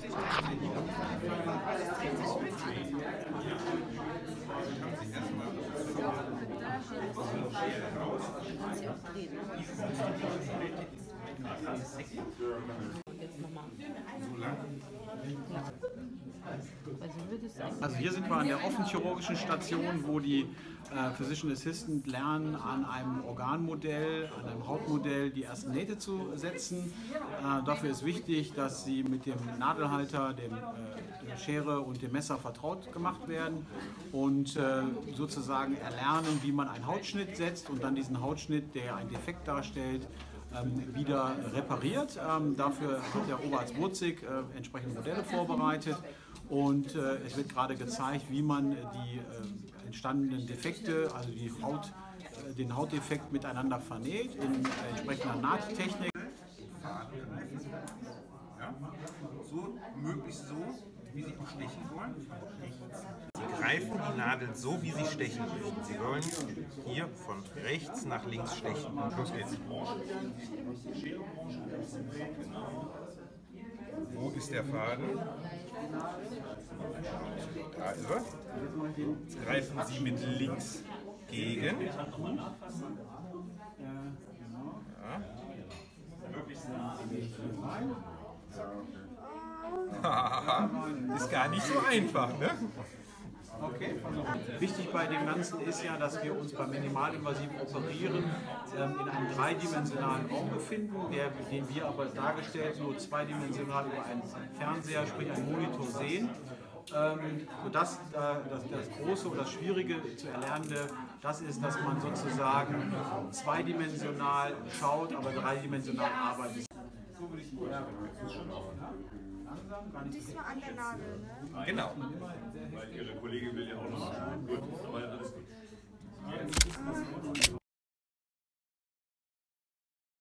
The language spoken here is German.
Also hier sind wir an der offenchirurgischen Station, wo die Physician Assistant lernen, an einem Organmodell, an einem Hautmodell die ersten Nähte zu setzen. Dafür ist wichtig, dass sie mit dem Nadelhalter, der Schere und dem Messer vertraut gemacht werden und sozusagen erlernen, wie man einen Hautschnitt setzt und dann diesen Hautschnitt, der einen Defekt darstellt, wieder repariert. Dafür hat der Oberarzt Wurzig entsprechende Modelle vorbereitet und es wird gerade gezeigt, wie man die entstandenen Defekte, also den Hautdefekt miteinander vernäht in entsprechender Nahttechnik. Ja? So, möglichst so, wie Sie auch stechen wollen. Sie greifen die Nadel so, wie Sie stechen möchten. Sie wollen hier von rechts nach links stechen. Los geht's. Wo ist der Faden? Da ist er. Jetzt greifen Sie mit links gegen. Ja. Ist gar nicht so einfach, ne? Okay. Wichtig bei dem Ganzen ist ja, dass wir uns beim minimalinvasiven Operieren in einem dreidimensionalen Raum befinden, den wir aber dargestellt nur zweidimensional über einen Fernseher, sprich einen Monitor sehen. Sodass das Große oder das Schwierige zu Erlernende, das ist, dass man sozusagen zweidimensional schaut, aber dreidimensional arbeitet. So würde ich Diesmal an der Nadel, ne? Genau. Weil Ihre Kollegin will ja auch noch. Gut, aber